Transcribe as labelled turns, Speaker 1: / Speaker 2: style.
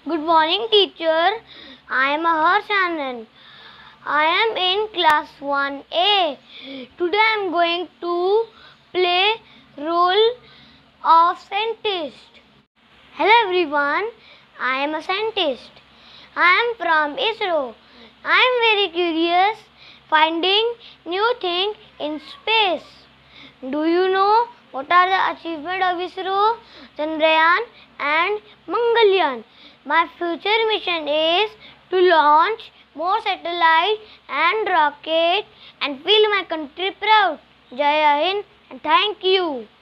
Speaker 1: Good morning, teacher. I am Harsh Anand. I am in class 1A. Today I am going to play role of scientist. Hello everyone. I am a scientist. I am from ISRO. I am very curious finding new thing in space. Do you know what are the achievements of ISRO, Chandrayaan and Mangalyaan? My future mission is to launch more satellites and rockets and feel my country proud. Jai Hind and thank you.